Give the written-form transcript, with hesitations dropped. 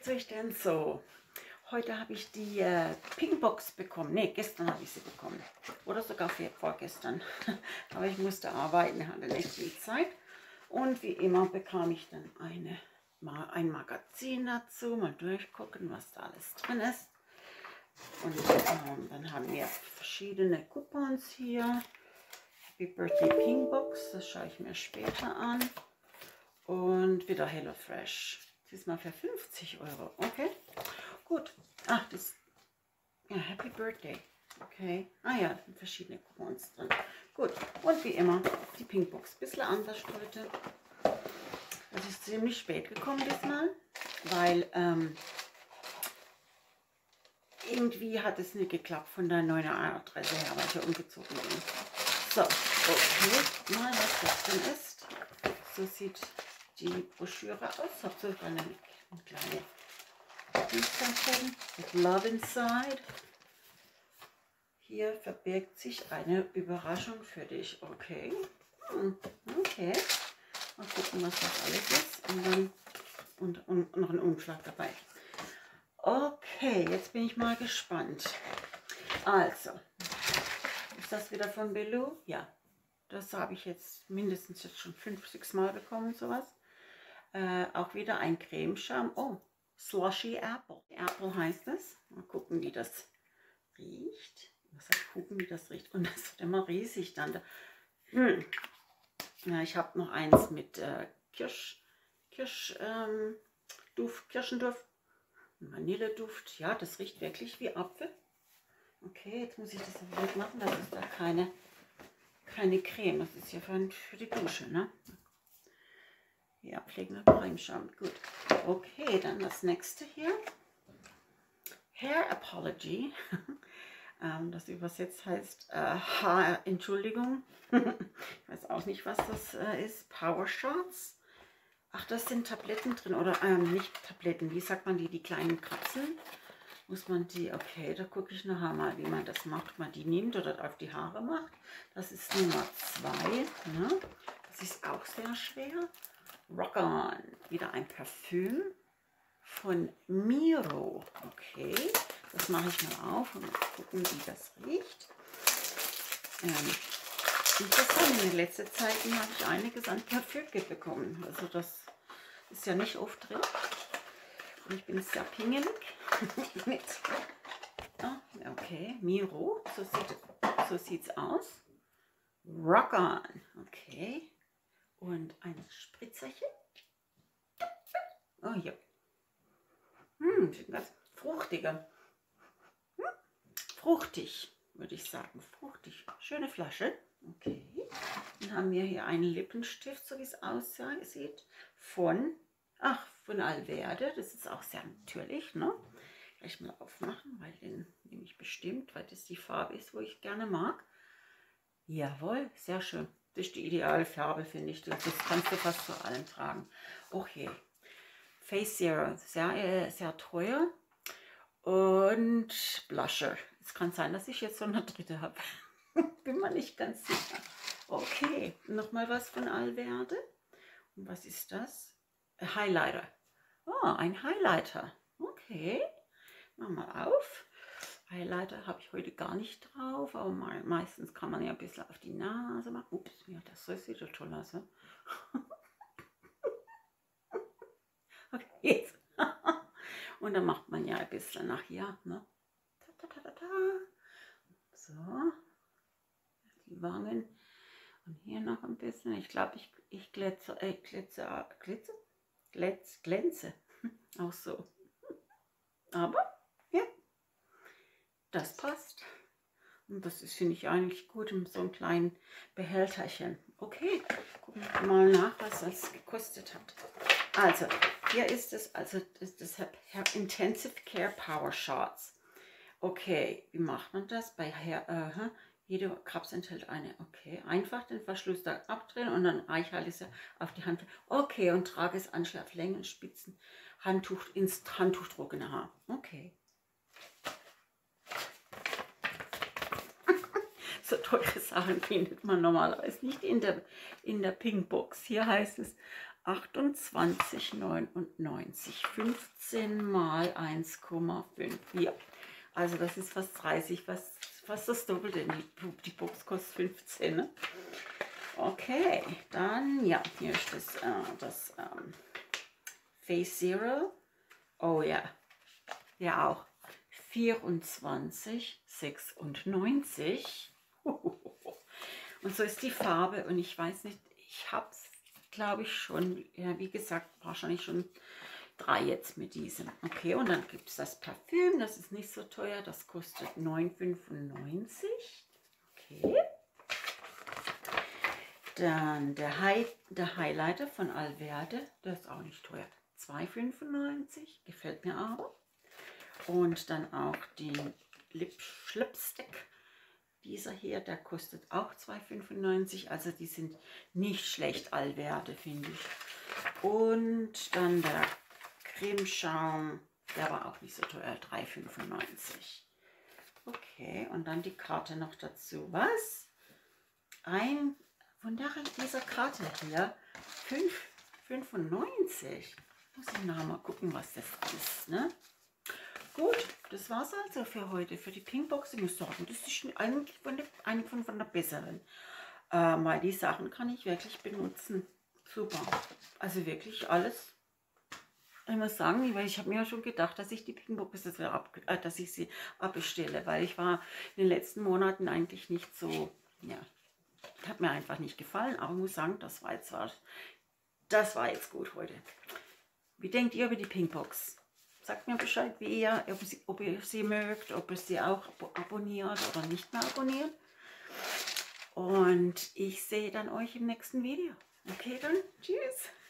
geht's euch denn so? Heute habe ich die Pinkbox bekommen. Ne, gestern habe ich sie bekommen. Oder sogar vorgestern. Aber ich musste arbeiten, hatte nicht viel Zeit. Und wie immer bekam ich dann ein Magazin dazu. Mal durchgucken, was da alles drin ist. Und dann haben wir verschiedene Coupons hier. Happy Birthday Pinkbox, das schaue ich mir später an. Und wieder HelloFresh. Diesmal für 50 €. Okay, gut. Ach, das. Ja, Happy Birthday. Okay. Ah ja, sind verschiedene Coupons drin. Gut. Und wie immer die Pinkbox. Bisschen anders heute. Es ist ziemlich spät gekommen diesmal, weil irgendwie hat es nicht geklappt von der neuen Adresse her, weil ich ja umgezogen bin. So, okay. Mal was das drin ist. So sieht die Broschüre aus. Hat sogar eine kleine Dienstagbogen mit Love Inside. Hier verbirgt sich eine Überraschung für dich. Okay. Okay. Mal gucken, was das alles ist. Und dann und noch ein Umschlag dabei. Okay, jetzt bin ich mal gespannt. Also, ist das wieder von Belu? Ja. Das habe ich jetzt mindestens schon 5, 6 Mal bekommen, sowas. Auch wieder ein Cremeschaum. Oh, Slushy Apple. Apple heißt es. Mal gucken, wie das riecht. Was heißt gucken, wie das riecht? Und das wird immer riesig dann. Ja, ich habe noch eins mit Kirschenduft, Vanilleduft. Ja, das riecht wirklich wie Apfel. Okay, jetzt muss ich das aber wegmachen. Das ist da keine Creme. Das ist ja für die Dusche, ne? Ja, pflegender Cremeschaum. Gut. Okay, dann das nächste hier. Hair Apology. Das übersetzt heißt Entschuldigung. Ich weiß auch nicht, was das ist. Power Shots. Ach, das sind Tabletten drin. Oder nicht Tabletten. Wie sagt man die? Die kleinen Kapseln. Muss man die, okay, da gucke ich nachher mal, wie man das macht. Ob man die nimmt oder auf die Haare macht. Das ist Nummer 2. Ne? Das ist auch sehr schwer. Rock On. Wieder ein Parfüm von Miro. Okay, das mache ich mal auf und mal gucken, wie das riecht. Interessant, in letzter Zeit habe ich einiges an Parfüm bekommen. Also das ist ja nicht oft drin. Und ich bin sehr pingelig. Okay, Miro, so sieht's aus. Rock On. Okay. Und ein Spritzerchen. Oh ja. Ganz fruchtiger. Fruchtig, würde ich sagen. Fruchtig. Schöne Flasche. Okay. Dann haben wir hier einen Lippenstift, so wie es aussieht. Von Alverde. Das ist auch sehr natürlich, ne? Gleich mal aufmachen, weil den nehme ich bestimmt, weil das die Farbe ist, wo ich gerne mag. Jawohl, sehr schön. Das ist die ideale Farbe, finde ich. Das kannst du fast zu allem tragen. Okay. Face Zero, sehr teuer. Und Blusher. Es kann sein, dass ich jetzt so eine dritte habe. Bin mir nicht ganz sicher. Okay, nochmal was von Alverde. Und was ist das? Highlighter. Oh, ein Highlighter. Okay. Mach mal auf. Highlighter habe ich heute gar nicht drauf, aber meistens kann man ja ein bisschen auf die Nase machen. Ups, ja, das sieht ja toll aus. Ne? Okay, jetzt. Und dann macht man ja ein bisschen nach hier. Ne? So. Die Wangen. Und hier noch ein bisschen. Ich glaube, ich glänze. Auch so. Aber, ja. Das passt. Und das ist, finde ich, eigentlich gut in so einem kleinen Behälterchen. Okay, gucken wir mal nach, was das gekostet hat. Also, hier ist es, das Intensive Care Power Shots. Okay, wie macht man das? Bei jede Kapsel enthält eine. Okay, einfach den Verschluss da abdrehen und dann reichhalte es auf die Hand. Okay, und trage es an Längen, Spitzen, Handtuch ins handtuchtrockene Haar. Okay. So teure Sachen findet man normalerweise nicht in der Pinkbox. Hier heißt es 28,99. 15 mal 1,5. Ja, also das ist fast 30, fast das Doppelte. Die Box kostet 15. Ne? Okay, dann, ja, hier ist das Face Zero. Oh ja, ja auch. 24,96. Und so ist die Farbe. Und ich weiß nicht, ich habe es, glaube ich, schon, ja, wie gesagt, wahrscheinlich schon 3 jetzt mit diesem. Okay, und dann gibt es das Parfüm. Das ist nicht so teuer. Das kostet 9,95. Okay. Dann der Highlighter von Alverde. Der ist auch nicht teuer. 2,95. Gefällt mir aber. Und dann auch den Lipstick. Dieser hier, der kostet auch 2,95. Also die sind nicht schlecht, Alverde, finde ich. Und dann der Cremeschaum, der war auch nicht so teuer, 3,95. Okay, und dann die Karte noch dazu. Was? Von dieser Karte hier, 5,95. Muss ich nachher mal gucken, was das ist, ne? Gut, das war's also für heute, für die Pinkbox. Ich muss sagen, das ist eigentlich eine von der besseren, weil die Sachen kann ich wirklich benutzen. Super, also wirklich alles. Ich muss sagen, weil ich habe mir ja schon gedacht, dass ich die Pinkbox dass ich sie abbestelle, weil ich war in den letzten Monaten eigentlich nicht so, ja, hat mir einfach nicht gefallen, aber ich muss sagen, das war jetzt gut heute. Wie denkt ihr über die Pinkbox? Sagt mir Bescheid, ob ihr sie mögt, ob ihr sie auch abonniert oder nicht mehr abonniert. Und ich sehe dann euch im nächsten Video. Okay, dann tschüss.